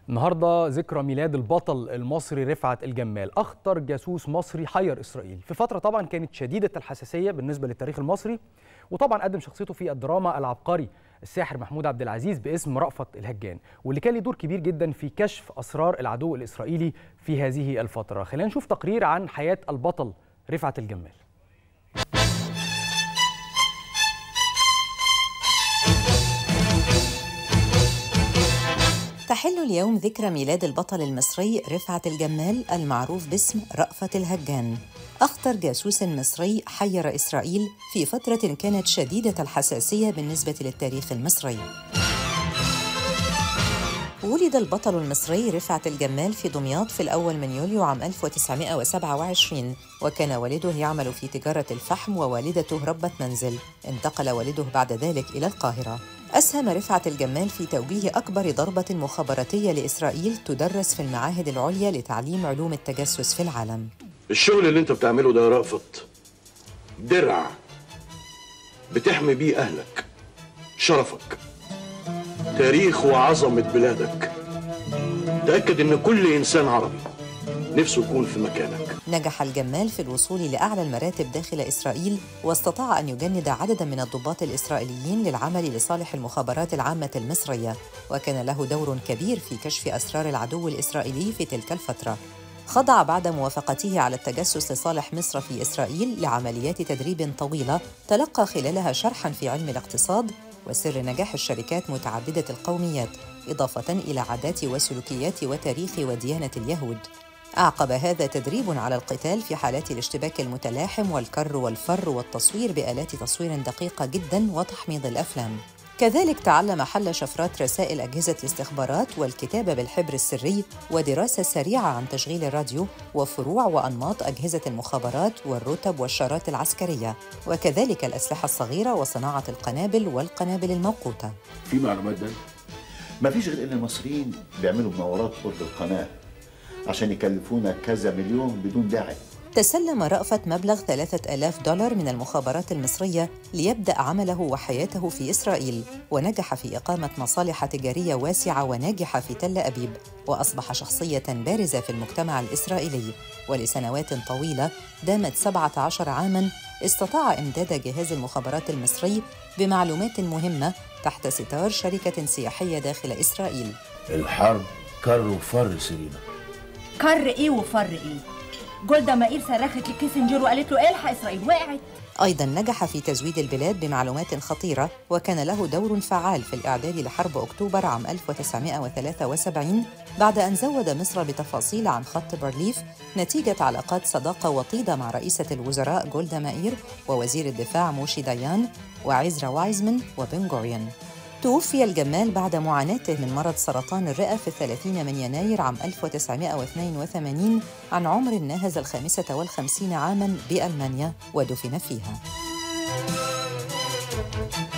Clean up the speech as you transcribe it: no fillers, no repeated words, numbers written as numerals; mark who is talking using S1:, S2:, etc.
S1: النهارده ذكرى ميلاد البطل المصري رفعت الجمال، اخطر جاسوس مصري حير اسرائيل في فتره طبعا كانت شديده الحساسيه بالنسبه للتاريخ المصري. وطبعا قدم شخصيته في الدراما العبقري الساحر محمود عبد العزيز باسم رأفت الهجان، واللي كان له دور كبير جدا في كشف اسرار العدو الاسرائيلي في هذه الفتره. خلينا نشوف تقرير عن حياه البطل رفعت الجمال.
S2: تحل اليوم ذكرى ميلاد البطل المصري رفعت الجمال المعروف باسم رأفت الهجان، أخطر جاسوس مصري حير إسرائيل في فترة كانت شديدة الحساسية بالنسبة للتاريخ المصري. ولد البطل المصري رفعت الجمال في دمياط في الأول من يوليو عام 1927، وكان والده يعمل في تجارة الفحم ووالدته ربة منزل. انتقل والده بعد ذلك إلى القاهرة. أسهم رفعت الجمال في توجيه أكبر ضربة مخابراتية لإسرائيل تدرس في المعاهد العليا لتعليم علوم التجسس في العالم.
S3: الشغل اللي انت بتعمله ده يا رأفت درع بتحمي بيه أهلك، شرفك، تاريخ وعظمة بلادك. تأكد إن كل إنسان عربي نفسه يكون في مكانك.
S2: نجح الجمال في الوصول لأعلى المراتب داخل إسرائيل، واستطاع أن يجند عدداً من الضباط الإسرائيليين للعمل لصالح المخابرات العامة المصرية، وكان له دور كبير في كشف أسرار العدو الإسرائيلي في تلك الفترة. خضع بعد موافقته على التجسس لصالح مصر في إسرائيل لعمليات تدريب طويلة تلقى خلالها شرحاً في علم الاقتصاد وسر نجاح الشركات متعددة القوميات، إضافة إلى عادات وسلوكيات وتاريخ وديانة اليهود. أعقب هذا تدريب على القتال في حالات الاشتباك المتلاحم والكر والفر والتصوير بآلات تصوير دقيقة جداً وتحميض الأفلام. كذلك تعلم حل شفرات رسائل أجهزة الاستخبارات والكتابة بالحبر السري ودراسة سريعة عن تشغيل الراديو وفروع وأنماط أجهزة المخابرات والرتب والشارات العسكرية، وكذلك الأسلحة الصغيرة وصناعة القنابل والقنابل الموقوتة.
S4: في معلومات ده ما فيش غير إن المصريين بيعملوا مناورات قرب القناة عشان يكلفونا كذا مليون بدون داعي.
S2: تسلم رأفت مبلغ $3000 من المخابرات المصرية ليبدأ عمله وحياته في إسرائيل، ونجح في إقامة مصالح تجارية واسعة وناجحة في تل أبيب، وأصبح شخصية بارزة في المجتمع الإسرائيلي. ولسنوات طويلة دامت 17 عاماً استطاع إمداد جهاز المخابرات المصري بمعلومات مهمة تحت ستار شركة سياحية داخل إسرائيل.
S4: الحرب كر وفر سيرينا.
S5: كر إيه وفر إيه؟ جولدا مائير صرخت لكيسنجر وقالت له الحق إسرائيل وقعت.
S2: أيضاً نجح في تزويد البلاد بمعلومات خطيرة، وكان له دور فعال في الإعداد لحرب أكتوبر عام 1973 بعد أن زود مصر بتفاصيل عن خط بارليف نتيجة علاقات صداقة وطيدة مع رئيسة الوزراء جولدا مائير ووزير الدفاع موشي ديان وعزرا وايزمان وبن غوريون. توفي الجمال بعد معاناته من مرض سرطان الرئة في 30 من يناير عام 1982 عن عمر ناهز 55 عاماً بألمانيا، ودفن فيها.